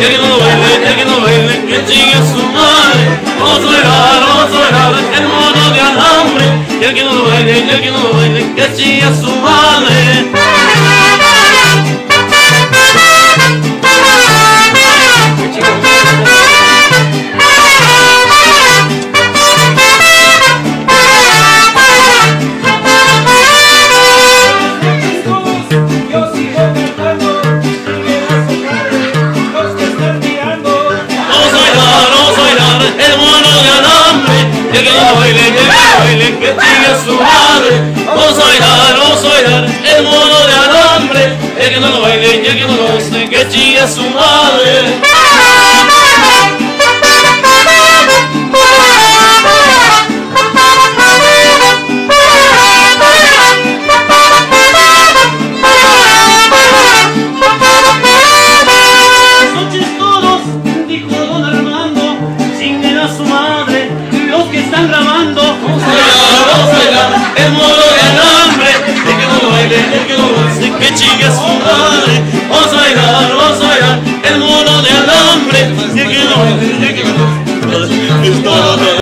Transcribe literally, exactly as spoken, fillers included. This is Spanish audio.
y el que no lo baile, y el que no baile, que chingue a su madre. Vamos a bailar, vamos a bailar el mono de alambre, y el que no lo baile, y el que no lo baile, que chingue a su madre. Y el que no baile, y el que no baile, que chingue a su madre. Vamos a bailar, vamos a bailar el mono de alambre. Y el que no lo baile, y el que no lo baile, que chingue a su madre. Noches todos, dijo don Armando, chinguen a su madre. Están grabando. Vamos a bailar, vamos a bailar el mono de alambre, el que no lo baile, el que no lo baile, que chingue a su madre. Vamos a bailar, vamos a bailar el mono de alambre, el que no baile, el que no lo baile.